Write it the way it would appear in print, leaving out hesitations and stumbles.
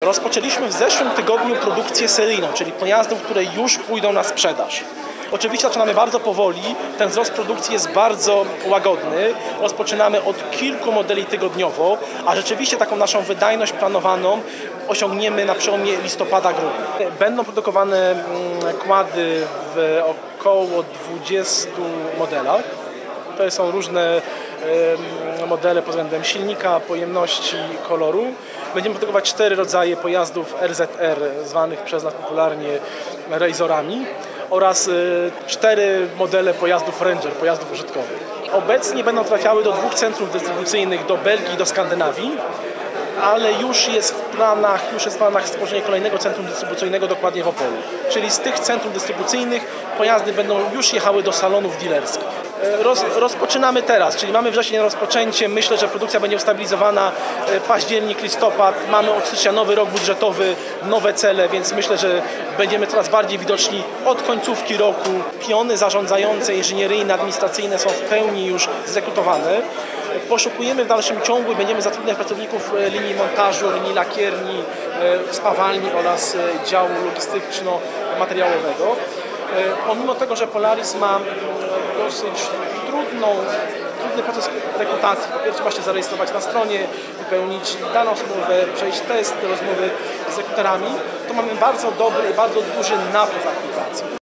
Rozpoczęliśmy w zeszłym tygodniu produkcję seryjną, czyli pojazdów, które już pójdą na sprzedaż. Oczywiście zaczynamy bardzo powoli, ten wzrost produkcji jest bardzo łagodny. Rozpoczynamy od kilku modeli tygodniowo, a rzeczywiście taką naszą wydajność planowaną osiągniemy na przełomie listopada-grudnia. Będą produkowane kłady w około 20 modelach. To są różne modele pod względem silnika, pojemności, koloru. Będziemy produkować 4 rodzaje pojazdów RZR, zwanych przez nas popularnie Razorami, oraz 4 modele pojazdów Ranger, pojazdów użytkowych. Obecnie będą trafiały do 2 centrów dystrybucyjnych, do Belgii i do Skandynawii, ale już jest w planach stworzenie kolejnego centrum dystrybucyjnego dokładnie w Opolu. Czyli z tych centrów dystrybucyjnych pojazdy będą już jechały do salonów dealerskich. Rozpoczynamy teraz, czyli mamy wrzesień na rozpoczęcie. Myślę, że produkcja będzie ustabilizowana październik, listopad. Mamy od stycznia nowy rok budżetowy, nowe cele, więc myślę, że będziemy coraz bardziej widoczni od końcówki roku. Piony zarządzające, inżynieryjne, administracyjne są w pełni już zrekrutowane. Poszukujemy w dalszym ciągu i będziemy zatrudniać pracowników linii montażu, linii lakierni, spawalni oraz działu logistyczno-materiałowego. Pomimo tego, że Polaris ma dosyć trudny proces rekrutacji, po pierwsze trzeba się zarejestrować na stronie, wypełnić dane osobowe, przejść test, rozmowy z rekruterami, to mamy bardzo dobry i bardzo duży napływ aplikacji.